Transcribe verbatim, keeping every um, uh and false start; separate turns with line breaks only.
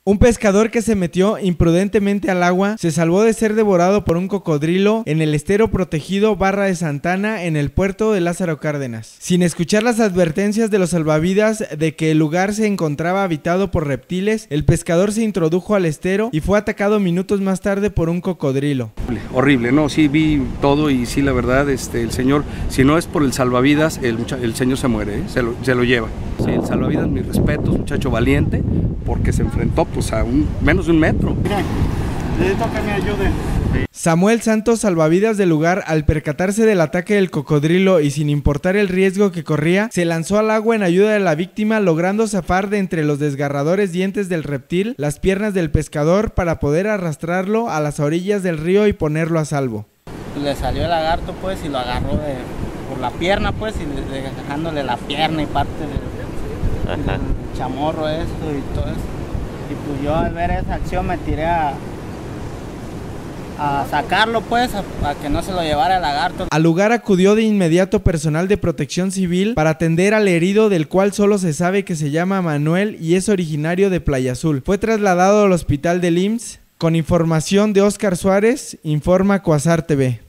Un pescador que se metió imprudentemente al agua se salvó de ser devorado por un cocodrilo en el estero protegido Barra de Santana en el puerto de Lázaro Cárdenas. Sin escuchar las advertencias de los salvavidas de que el lugar se encontraba habitado por reptiles, el pescador se introdujo al estero y fue atacado minutos más tarde por un cocodrilo.
Horrible, no, sí vi todo y sí, la verdad, este, el señor, si no es por el salvavidas, el, el señor se muere, ¿eh? se, lo, se lo lleva. Sí, el salvavidas, mis respetos, muchacho valiente, porque se enfrentó pues a un, menos de un metro.
Mira, necesito que me ayuden.
Samuel Santos, salvavidas del lugar, al percatarse del ataque del cocodrilo y sin importar el riesgo que corría, se lanzó al agua en ayuda de la víctima, logrando zafar de entre los desgarradores dientes del reptil las piernas del pescador para poder arrastrarlo a las orillas del río y ponerlo a salvo.
Le salió el lagarto pues y lo agarró de, por la pierna pues y de, dejándole la pierna y parte del, del chamorro esto y todo eso. Y pues yo al ver esa acción me tiré a, a sacarlo pues, a, a que no se lo llevara el lagarto.
Al lugar acudió de inmediato personal de protección civil para atender al herido, del cual solo se sabe que se llama Manuel y es originario de Playa Azul. Fue trasladado al hospital del I M S S. Con información de Óscar Suárez, informa Cuasar T V.